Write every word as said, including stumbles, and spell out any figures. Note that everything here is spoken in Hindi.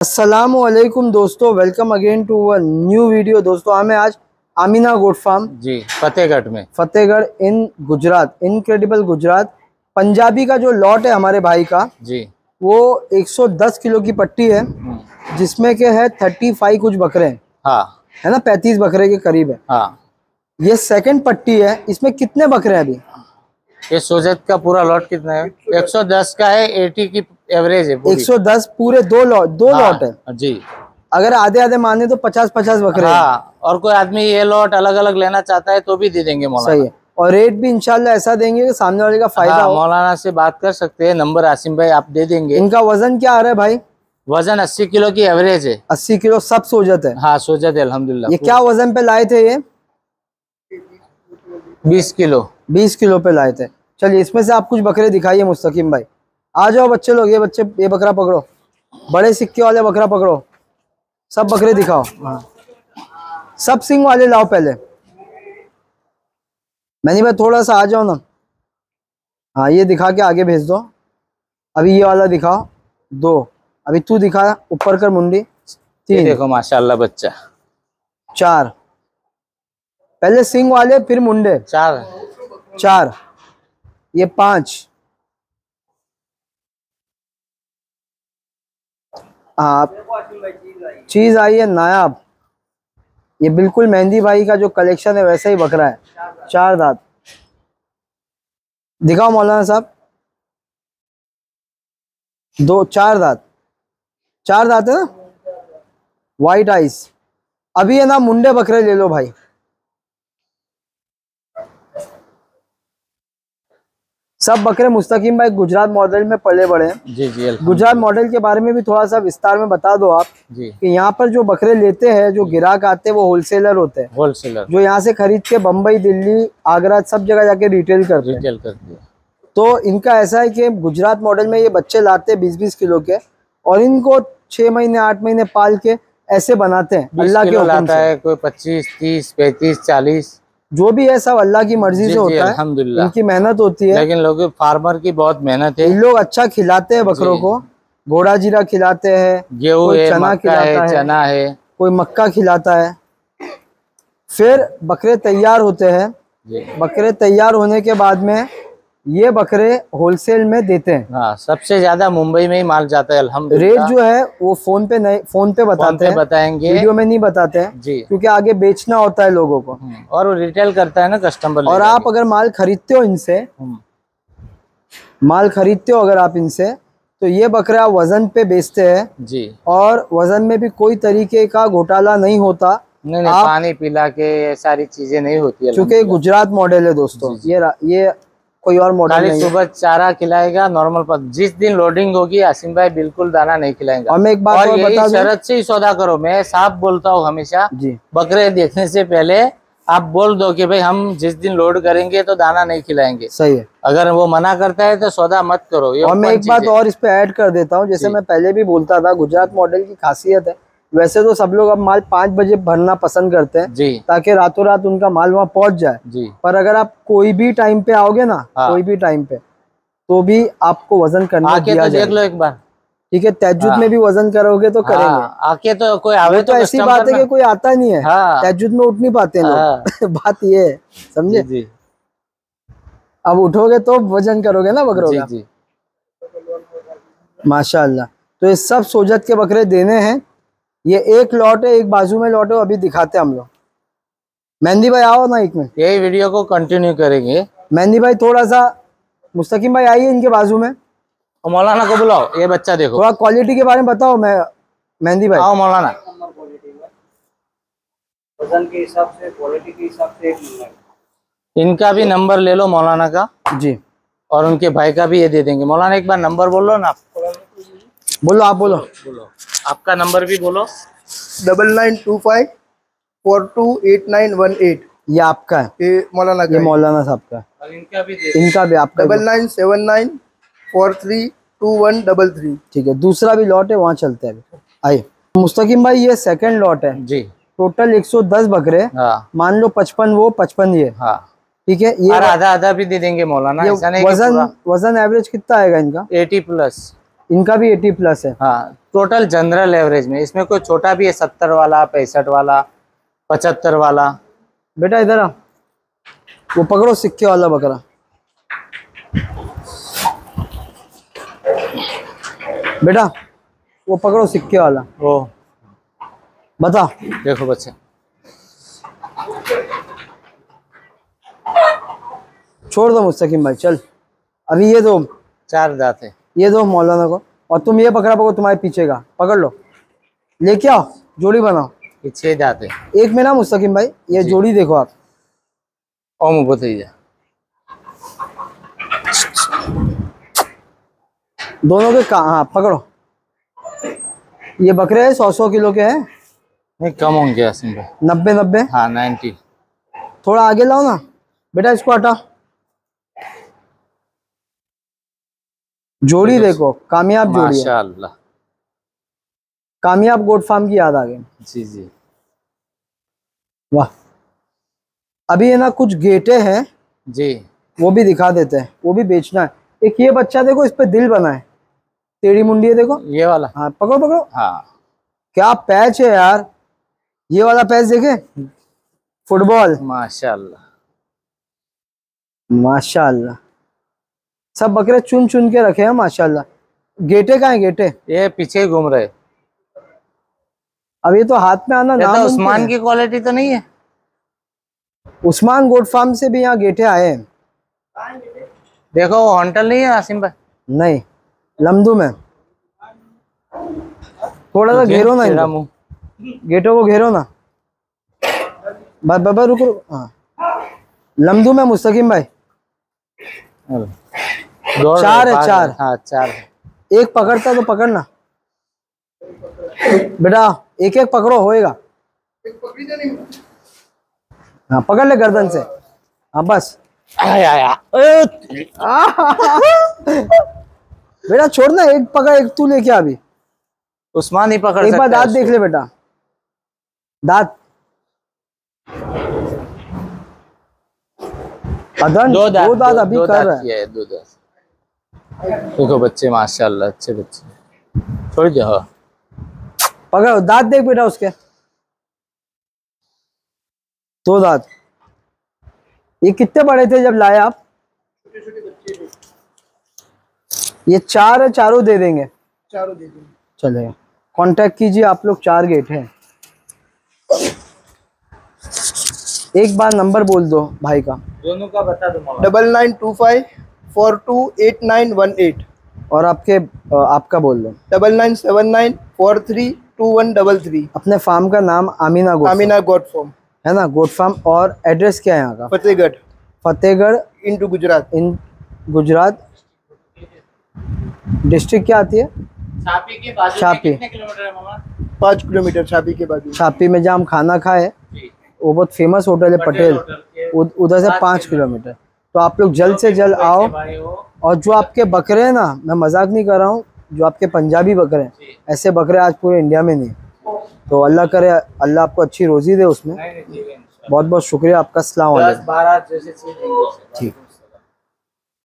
अस्सलामुअलैकुम दोस्तों, welcome again to a new video. दोस्तों हमें आज आमीना गोट फार्म जी फतेहगढ़ में फतेहगढ़ इन गुजरात, इनक्रेडिबल गुजरात पंजाबी का जो लॉट है हमारे भाई का जी वो एक सौ दस किलो की पट्टी है, जिसमें के है पैंतीस कुछ बकरे हैं। हाँ है ना, पैंतीस बकरे के करीब है। हाँ ये सेकंड पट्टी है। इसमें कितने बकरे हैं अभी? ये सोजत का पूरा लॉट कितना है? एक सौ दस का है, अस्सी की एवरेज है पूरी। एक सौ दस पूरे दो लॉट दो हाँ, लॉट है जी। अगर आधे आधे माने तो पचास पचास बकरे हैं। हाँ, और कोई आदमी ये लॉट अलग अलग लेना चाहता है तो भी दे देंगे मौलाना। सही है, और रेट भी इंशाल्लाह ऐसा देंगे कि सामने वाले का फायदा हाँ, हो। मौलाना से बात कर सकते हैं, नंबर आसिम भाई आप दे देंगे। इनका वजन क्या आ रहा है भाई? वजन अस्सी किलो की एवरेज है। अस्सी किलो सब सोजत है। हाँ सोजत है अल्हम्दुलिल्लाह। ये क्या वजन पे लाए थे? ये बीस किलो बीस किलो पे लाए थे। चलिए इसमें से आप कुछ बकरे दिखाइए मुस्तकीम भाई। आ जाओ बच्चे लोग, ये बच्चे ये बकरा पकड़ो, बड़े सिक्के वाले बकरा पकड़ो, सब बकरे दिखाओ। हाँ, सब सिंग वाले लाओ पहले। मैंने भाई थोड़ा सा आ जाओ ना। हाँ ये दिखा के आगे भेज दो। अभी ये वाला दिखाओ दो। अभी तू दिखा, ऊपर कर मुंडी। तीन, देखो माशाल्लाह बच्चा। चार, पहले सिंग वाले फिर मुंडे। चार चार, ये पांच। हाँ चीज आई है नायाब। ये बिल्कुल मेहंदी भाई का जो कलेक्शन है वैसा ही बकरा है। चार दांत दिखाओ मौलाना साहब। दो, चार दांत, चार दांत है ना, वाइट आइस। अभी है ना मुंडे बकरे ले लो भाई। सब बकरे मुस्तकीम भाई गुजरात मॉडल में पले बड़े हैं। जी जी। गुजरात मॉडल के बारे में भी थोड़ा सा विस्तार में बता दो आप जी। कि यहाँ पर जो बकरे लेते हैं, जो ग्राहक आते हैं वो होलसेलर होते हैं। होलसेलर जो यहाँ से खरीद के बम्बई, दिल्ली, आगरा सब जगह जाके रिटेल करते हैं। रिटेल करते हैं। तो इनका ऐसा है कि गुजरात मॉडल में ये बच्चे लाते हैं बीस बीस किलो के, और इनको छह महीने आठ महीने पाल के ऐसे बनाते हैं अल्लाह के हुक्म से। है कोई पच्चीस, तीस, पैंतीस, चालीस, जो भी है सब अल्लाह की मर्जी से होता है। अल्हम्दुलिल्लाह। इनकी मेहनत होती है, लेकिन लोग फार्मर की बहुत मेहनत है। इन लोग अच्छा खिलाते हैं बकरों को। घोड़ा जीरा खिलाते हैं, गेहूं कोई है, चना मक्का खिलाता है, है, चना है, कोई मक्का खिलाता है। फिर बकरे तैयार होते हैं। बकरे तैयार होने के बाद में ये बकरे होलसेल में देते हैं। हाँ, सबसे ज्यादा मुंबई में ही माल जाता है अल्हम्दुलिल्लाह। रेट जो है वो फोन पे नहीं, फोन पे बताते हैं, बताएंगे, वीडियो में नहीं बताते हैं जी, क्योंकि आगे बेचना होता है लोगों को, और वो रिटेल करता है ना कस्टमर। और आप अगर माल खरीदते हो इनसे, माल खरीदते हो अगर आप इनसे, तो ये बकरा वजन पे बेचते हैं जी, और वजन में भी कोई तरीके का घोटाला नहीं होता। नहीं नहीं, आप, पानी पिला के सारी चीजें नहीं होती है, क्योंकि गुजरात मॉडल है दोस्तों। ये ये कोई और मॉडल नहीं है। सुबह चारा खिलाएगा नॉर्मल पर। जिस दिन लोडिंग होगी आसिम भाई बिल्कुल दाना नहीं खिलाएंगे। और मैं एक बात और बता दूं, शरत से ही सौदा करो। मैं साफ बोलता हूँ हमेशा जी, बकरे देखने से पहले आप बोल दो कि भाई हम जिस दिन लोड करेंगे तो दाना नहीं खिलाएंगे। सही है। अगर वो मना करता है तो सौदा मत करो। ये और मैं एक बात और इस पे ऐड कर देता हूँ, जैसे मैं पहले भी बोलता था, गुजरात मॉडल की खासियत है, वैसे तो सब लोग अब माल पाँच बजे भरना पसंद करते हैं जी, ताकि रातों रात उनका माल वहाँ पहुंच जाए जी। पर अगर आप कोई भी टाइम पे आओगे ना, हाँ, कोई भी टाइम पे, तो भी आपको वजन करना दिया तो देख लो एक बार, ठीक है। तहज्जुद हाँ, में भी वजन करोगे तो करेंगे। हाँ, आके तो कोई आवे तो, तो ऐसी बात है कि कोई आता नहीं है। हाँ, तहज्जुद में उठ नहीं पाते हैं लोग। बात ये है, समझे जी। अब उठोगे तो वजन करोगे ना बकरों का जी। माशाल्लाह। तो ये सब सोजत के बकरे देने हैं। ये एक लॉट है, एक बाजू में लॉट है, अभी दिखाते हैं हम लोग। मेहंदी भाई आओ ना एक में, यही वीडियो को कंटिन्यू करेंगे। मेहंदी भाई थोड़ा सा, मुस्तकीम भाई आइए इनके बाजू में। मौलाना को बुलाओ, ये बच्चा देखो, थोड़ा क्वालिटी के बारे में बताओ। मैं मेहंदी भाई आओ मौलाना। वजन के हिसाब से, क्वालिटी के हिसाब से एक नंबर। इनका भी नंबर ले लो मौलाना का जी, और उनके भाई का भी ये दे देंगे। मौलाना एक बार नंबर बोलो ना। बोलो, आप बोलो बोलो आपका नंबर भी बोलो। Double nine two five four two eight nine one eight. ये आपका है? ये मौलाना का, ये मौलाना साहब का है। और इनका भी दे, इनका भी आपका। Double nine seven nine four three two one double three. ठीक है, दूसरा भी लॉट है, वहाँ चलते हैं। आइए मुस्तकीम भाई, ये सेकंड लॉट है जी। टोटल एक सौ दस बकरे। हाँ, मान लो पचपन वो पचपन ये। हाँ ठीक है। ये आधा आधा भी दे देंगे मौलाना। वजन वजन एवरेज कितना आएगा इनका? अस्सी प्लस। इनका भी अस्सी प्लस है। हाँ, टोटल जनरल एवरेज में। इसमें कोई छोटा भी है, सत्तर वाला, पैंसठ वाला, पचहत्तर वाला। बेटा इधर आ, वो पकड़ो सिक्के वाला बकरा। बेटा वो पकड़ो सिक्के वाला। वो बता। देखो बच्चे, छोड़ दो मुस्तकीम भाई, चल अभी ये दो, चार दांत है, ये दो मौलाना को, और तुम ये बकरा पकड़ो, तुम्हारे पीछे का पकड़ लो, लेके आओ, जोड़ी बनाओ। ये छह दांत है। एक में ना मुस्तकीम भाई, ये जोड़ी देखो आप। ओम बताइए, दोनों के का, हाँ पकड़ो। ये बकरे सौ सौ किलो के हैं। नहीं कम होंगे आसिम भाई, नब्बे नब्बे। हाँ नाइन्टी। थोड़ा आगे लाओ ना बेटा, इसको हटा। जोड़ी देखो, कामयाब जोड़ी है, माशाअल्लाह। कामयाब गोट फार्म की याद आ गई। जी जी, वाह। अभी है ना कुछ गेटे हैं जी, वो भी दिखा देते हैं, वो भी बेचना है। एक ये बच्चा देखो, इस पे दिल बना है, टेढ़ी मुंडी है देखो, ये वाला। हाँ पकड़ो पकड़ो। हाँ, क्या पैच है यार, ये वाला पैच देखे, फुटबॉल। माशाअल्लाह माशाअल्लाह, सब बकरे चुन चुन के रखे हैं माशाअल्लाह। गेटे कहाँ है गेटे? ये पीछे घूम रहे। अब ये तो हाथ में आना नाम। तो उस्मान की क्वालिटी तो नहीं है? उस्मान गोट फार्म से भी यहाँ गेटे आए हैं। देखो वो हॉन्टल नहीं है आसिम भाई? नहीं, लमदू में। थोड़ा सा घेरो ना इनको, गेटों को घेरो ना। बाबा रुको, हाँ लमदू में मुस्तकीम भाई। चार है, चार। हाँ चार है। एक पकड़ता तो पकड़ना बेटा, एक एक पकड़ो, होएगा। हाँ पकड़ ले गर्दन से, हाँ बस। आया, आया। बेटा छोड़ना, एक पकड़, एक तू लेके आ। अभी उस्मान ही पकड़ एक बार दांत देख ले बेटा, दांत। अदन दो दांत, दो दांत अभी कर रहा है। दो दांत। देखो बच्चे माशाल्लाह, अच्छे बच्चे। छोड़ जाओ, पकड़, दांत देख बेटा उसके, दो दांत। ये कितने बड़े थे जब लाए आप? ये चार है, चारों दे देंगे, चारों दे देंगे, चलेगा। कांटेक्ट कीजिए आप लोग, चार गेट हैं। एक बार नंबर बोल दो भाई का, दोनों का बता दो। Double nine two five four two eight nine one eight. और आपके आपका बोल दो, double nine seven nine four three two one double three. अपने फार्म का नाम आमीना गोट, आमीना गोट फार्म है ना, गोट फार्म। और एड्रेस क्या है यहाँ का? Fatehgarh, Fatehgarh into Gujarat. In Gujarat. District क्या आती है? छापी के बाजू छापी। कितने किलोमीटर है मामा? पाँच किलोमीटर छापी के बाजू। छापी में जहाँ हम खाना खाए, वो बहुत फेमस होटल है पटेल, उधर से पाँच किलोमीटर। तो आप लोग जल्द से जल्द आओ। और जो आपके बकरे हैं ना, मैं मजाक नहीं कर रहा हूँ, जो आपके पंजाबी बकरे हैं, ऐसे बकरे आज पूरे इंडिया में नहीं। तो अल्लाह करे, अल्लाह आपको अच्छी रोजी दे उसमें। बहुत बहुत शुक्रिया आपका। अस्सलाम वालेकुम। बारह जैसे ठीक।